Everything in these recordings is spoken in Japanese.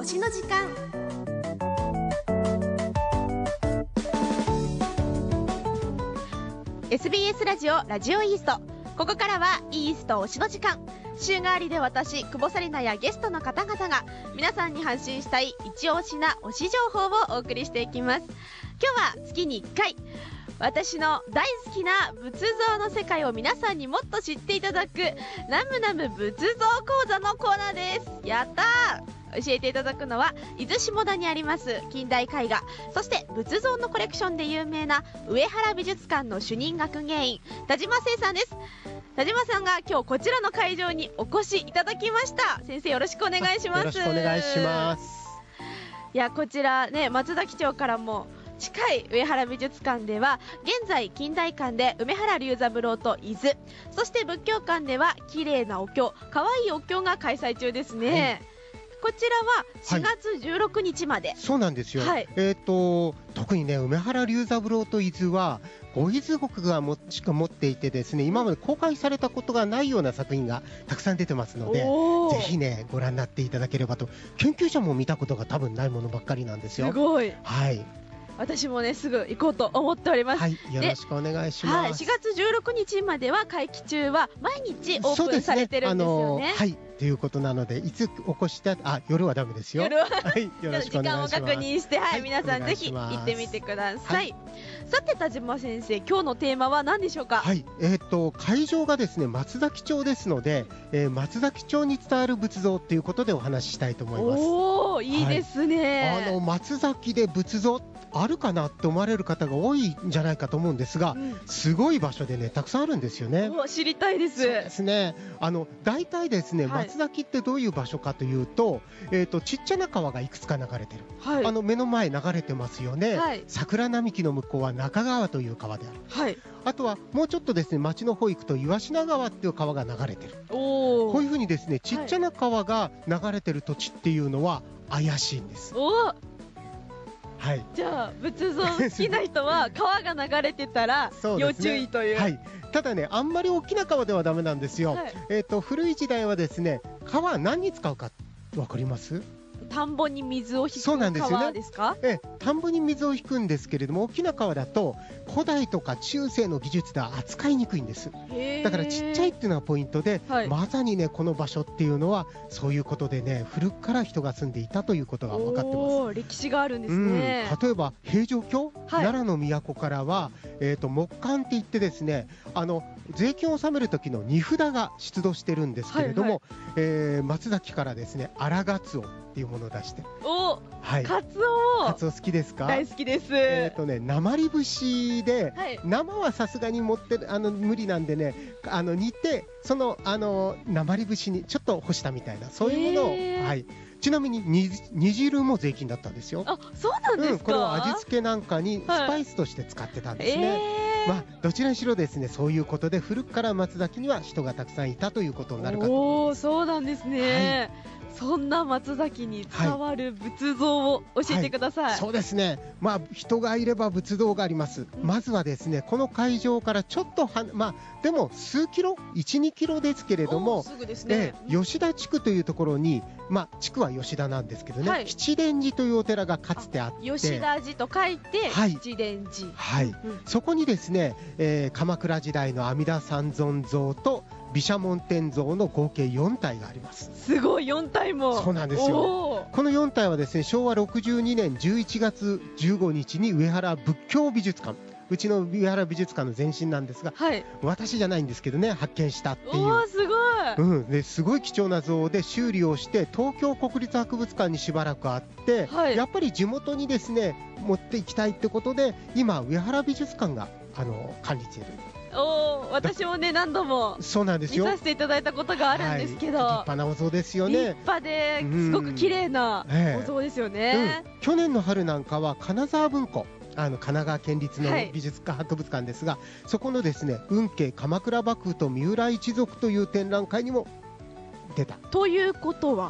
推しの時間。SBS ラジオラジオイースト、ここからはイースト推しの時間。週替わりで私久保紗理奈やゲストの方々が皆さんに発信したい一押しな推し情報をお送りしていきます。今日は月に1回、私の大好きな仏像の世界を皆さんにもっと知っていただくナムナム仏像講座のコーナーです。やったー。教えていただくのは伊豆下田にあります近代絵画、そして仏像のコレクションで有名な上原美術館の主任学芸員田島聖さんです。田島さんが今日こちらの会場にお越しいただきました。先生、よろしくお願いします。 よろしくお願いします。 いや、こちらね、松崎町からも近い上原美術館では現在近代館で梅原龍三郎と伊豆、そして仏教館では綺麗なお経、かわいいお経が開催中ですね、こちらは4月16日まで、 そうなんですよ、特にね、梅原龍三郎と伊豆はご伊豆国がしか持っていてですね、今まで公開されたことがないような作品がたくさん出てますので、ぜひねご覧になっていただければと。研究者も見たことが多分ないものばっかりなんですよ。 すごい。 はい、 私もねすぐ行こうと思っております。 はい、よろしくお願いします。 4月16日までは会期中は毎日オープンされてるんですよね。 はい、ということなので、いつお越し夜はダメですよ。 夜は、 はい、よろしくお願いします。 時間を確認して、皆さんぜひ行ってみてください。さて田島先生、今日のテーマは何でしょうか。 はい、会場がですね松崎町ですので、松崎町に伝わる仏像ということでお話ししたいと思います。 おー、いいですね。 松崎で仏像あるかなって思われる方が多いんじゃないかと思うんですが、すごい場所でねたくさんあるんですよね。 知りたいです。 そうですね、大体ですね、松崎ってどういう場所かというと、ちっちゃな川がいくつか流れてる、目の前流れてますよね、桜並木の向こうは中川という川である、あとはもうちょっとですね町の方行くと岩品川っていう川が流れてる。こういうふうにですねちっちゃな川が流れてる土地っていうのは怪しいんです。じゃあ仏像好きな人は川が流れてたら要注意という。 ただね、あんまり大きな川ではダメなんですよ。古い時代はですね、川は何に使うか分かります？ 田んぼに水を引く川ですか？ 田んぼに水を引くんですけれども、大きな川だと古代とか中世の技術では扱いにくいんです。だからちっちゃいっていうのがポイントで、まさにねこの場所っていうのはそういうことでね、古くから人が住んでいたということが分かってます。 歴史があるんですね。 例えば平城京、奈良の都からは、木簡って言ってですね、税金を納める時の荷札が出土してるんですけれども、松崎からですね荒ガツオっていうものを出して。カツオ好きですか？ 大好きです。 鉛節で、生はさすがに持って無理なんでね、煮てその鉛節にちょっと干したみたいな、そういうものを、ちなみに煮汁も税金だったんですよ。 あ、そうなんですか？ これを味付けなんかにスパイスとして使ってたんですね。どちらにしろですね、そういうことで古くから松崎には人がたくさんいたということになるかと思います。 そうなんですね。そんな松崎に伝わる仏像を教えてください。 そうですね、人がいれば仏像があります。まずはですね、この会場からちょっとでも数キロ 1,2 キロですけれども、 すぐですね。 吉田地区というところに、地区は吉田なんですけどね、七伝寺というお寺がかつてあって、 吉田寺と書いて七伝寺、 そこにですね、鎌倉時代の阿弥陀三尊像と毘沙門天像の合計4体があります。 すごい、4体も。 そうなんですよ。この4体はですね、昭和62年11月15日に上原仏教美術館、うちの上原美術館の前身なんですが、私じゃないんですけどね、発見したっていう。 すごい、 すごい貴重な像で修理をして東京国立博物館にしばらくあって、やっぱり地元にですね持っていきたいってことで、今上原美術館が管理している。 私もね何度も見させていただいたことがあるんですけど、 立派なお像ですよね。 立派ですごく綺麗なお像ですよね。 去年の春なんかは金沢文庫、神奈川県立の美術館、博物館ですが、そこのですね運慶鎌倉幕府と三浦一族という展覧会にも出た。 ということは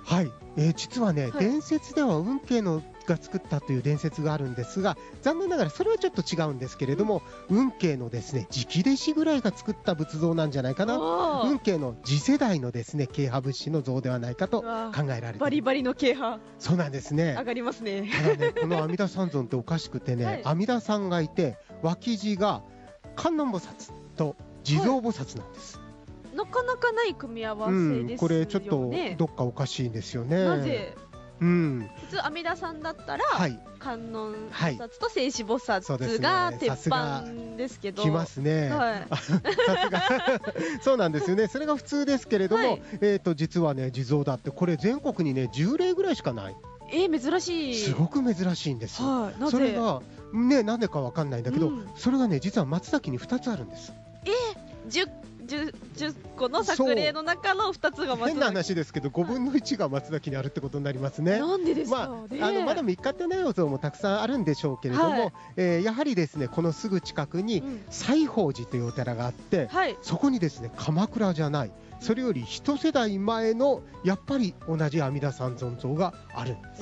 はい、実はね、伝説では運慶のが作ったという伝説があるんですが、残念ながらそれはちょっと違うんですけれども、運慶のですね直弟子ぐらいが作った仏像なんじゃないかな。運慶の次世代のですね慶派仏師の像ではないかと考えられている。 バリバリの慶派。 そうなんですね。 上がりますね。 ただね、この阿弥陀三尊っておかしくてね、阿弥陀さんがいて脇地が観音菩薩と地蔵菩薩なんです、 なかなかない組み合わせですよね。 これちょっとどっかおかしいんですよね。 なぜ？ 普通阿弥陀さんだったら、観音菩薩と聖子菩薩が鉄板ですけど、 来ますね。さすがそうなんですよね。それが普通ですけれども、実はね地蔵だってこれ全国にね10例ぐらいしかない。 珍しい。 すごく珍しいんですよ。それがねなんでかわかんないんだけど、それがね実は松崎に2つあるんです。 10個の作例の中の2つが松崎。 変な話ですけど5分の1が松崎にあるってことになりますね。 なんでですか？ まだ見つかってないお像もたくさんあるんでしょうけれども、やはりですねこのすぐ近くに西宝寺というお寺があって、そこにですね鎌倉じゃないそれより一世代前のやっぱり同じ阿弥陀三尊像があるんです。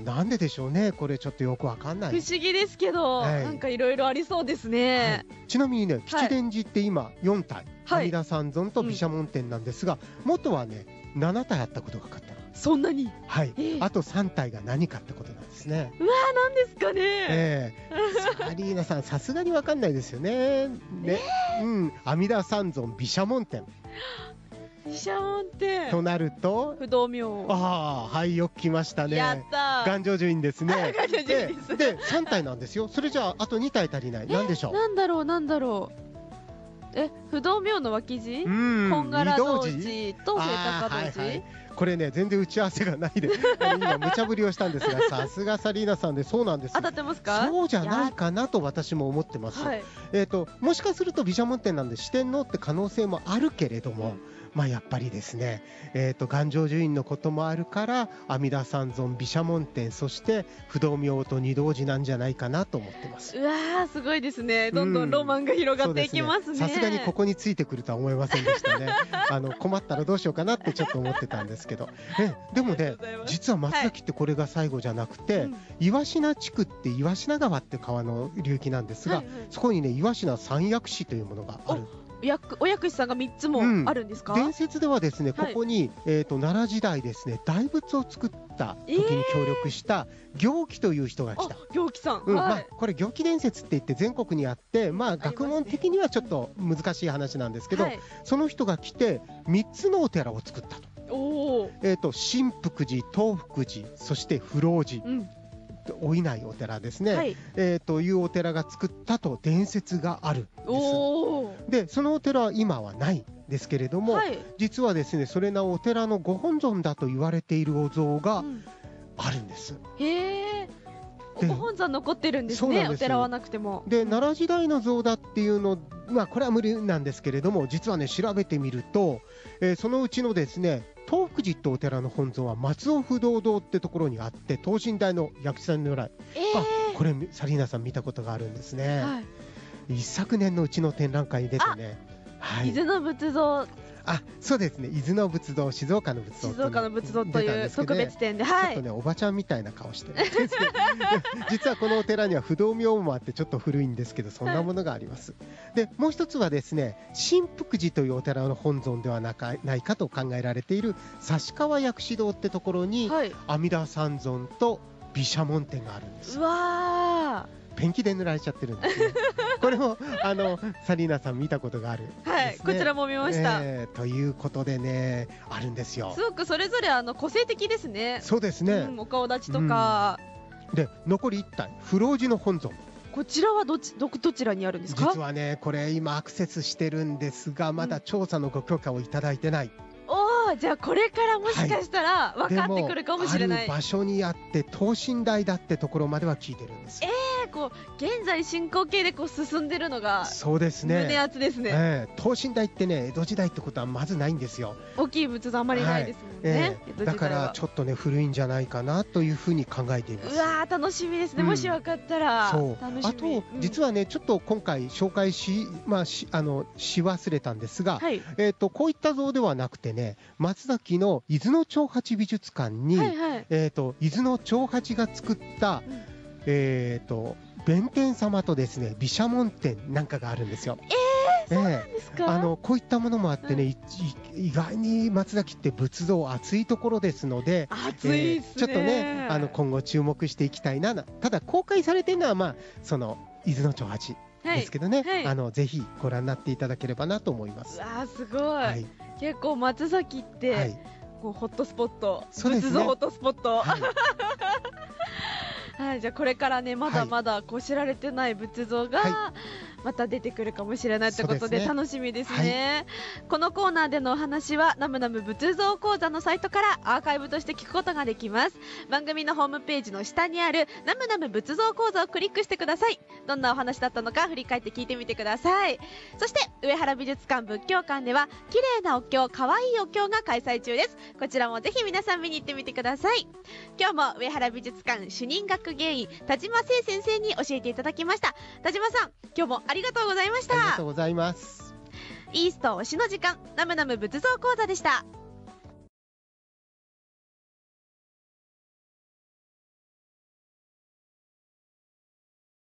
なんででしょうね。これちょっとよくわかんない。 不思議ですけど、なんかいろいろありそうですね。 ちなみにね吉伝寺って今4体、阿弥陀三尊と毘沙門天なんですが、元はね7体あったことが分かったの。 そんなに？ あと3体が何かってことなんですね。 なんですかね。 サリーナさんさすがに分かんないですよね。阿弥陀三尊毘沙門天毘沙門天となると不動明王。 よく来ましたね。 やったー。 願成就院ですね。で3体なんですよ。それじゃああと2体足りない。何でしょう？ なんだろう。不動明王の脇地、本柄童子と清高童子。 これね全然打ち合わせがないで今無茶ぶりをしたんですが、さすがサリーナさんでそうなんです。 当たってますか？ そうじゃないかなと私も思ってます。もしかすると毘沙門天なんで四天王って可能性もあるけれども、やっぱりですね、願成就院のこともあるから阿弥陀三尊毘沙門天そして不動明王と二童子なんじゃないかなと思ってます。 すごいですね。どんどんロマンが広がっていきますね。 さすがにここについてくるとは思いませんでしたね。困ったらどうしようかなってちょっと思ってたんですけど、でもね実は松崎ってこれが最後じゃなくて、岩科地区って岩科川って川の流域なんですが、そこにね岩科三薬師というものがある。 お薬師さんが3つもあるんですか？ 伝説ではですねここに、奈良時代ですね大仏を作った時に協力した行基という人が来た。 行基さん、 これ行基伝説って言って全国にあって、学問的にはちょっと難しい話なんですけど、その人が来て3つのお寺を作ったと。新福寺、東福寺、そして不老寺、老いないお寺ですね、というお寺が作ったと伝説があるんです。でそのお寺は今はないですけれども、実はですねそれなお寺のご本尊だと言われているお像があるんです。 ご本尊残ってるんですね。お寺はなくても。で奈良時代の像だっていうのこれは無理なんですけれども、実はね調べてみると、そのうちのですね東福寺ってお寺の本尊は松尾不動堂ってところにあって、等身大の薬師さんの如来、これサリーナさん見たことがあるんですね。一昨年のうちの展覧会に出てね、 伊豆の仏像、 そうですね、伊豆の仏像、静岡の仏像、 静岡の仏像という特別展で、ちょっとねおばちゃんみたいな顔してるんですけど実はこのお寺には不動明王もあってちょっと古いんですけど、そんなものがあります。でもう一つはですね新福寺というお寺の本尊ではないかと考えられている指川薬師堂ってところに、阿弥陀三尊と毘沙門天があるんです。ペンキで塗られちゃってるんですねこれもサリーナさん見たことがあるですね。 こちらも見ました、 ということでねあるんですよ。 すごくそれぞれ個性的ですね。 そうですね、 お顔立ちとか、 で残り1体不老寺の本尊、 こちらはどちらにあるんですか？ 実はねこれ今アクセスしてるんですが、まだ調査のご許可をいただいてない。 じゃあこれからもしかしたら分かってくるかもしれない。 ある場所にあって等身大だってところまでは聞いてるんです。 こう現在進行形でこう進んでるのがそうですね、 胸熱ですね。 等身大ってね江戸時代ってことはまずないんですよ。 大きい仏像あまりないですもんね、江戸時代は。 だからちょっとね古いんじゃないかなというふうに考えています。 うわー楽しみですね、もし分かったら。 そう楽しみ。 あと、実はねちょっと今回紹介し忘れたんですが、こういった像ではなくてね、松崎の伊豆の長八美術館に、伊豆の長八が作った、弁天様とですね毘沙門天なんかがあるんですよ。 そうなんですか。 こういったものもあってね、意外に松崎って仏像熱いところですので、 熱いですね。 ちょっとね今後注目していきたいな。ただ公開されているのは、その伊豆の長八ですけどね、ぜひご覧になっていただければなと思います。 うわーすごい、結構松崎って、こうホットスポット、仏像ホットスポット、じゃあこれからねまだまだこう知られてない仏像がまた出てくるかもしれないということで楽しみですね。このコーナーでのお話はナムナム仏像講座のサイトからアーカイブとして聞くことができます。番組のホームページの下にあるナムナム仏像講座をクリックしてください。どんなお話だったのか振り返って聞いてみてください。そして上原美術館仏教館では綺麗なお経、かわいいお経が開催中です。こちらもぜひ皆さん見に行ってみてください。今日も上原美術館主任学芸員田島聖先生に教えていただきました。田島さん、今日もありがとうございました。 ありがとうございます。 イースト推しの時間、ナムナム仏像講座でした。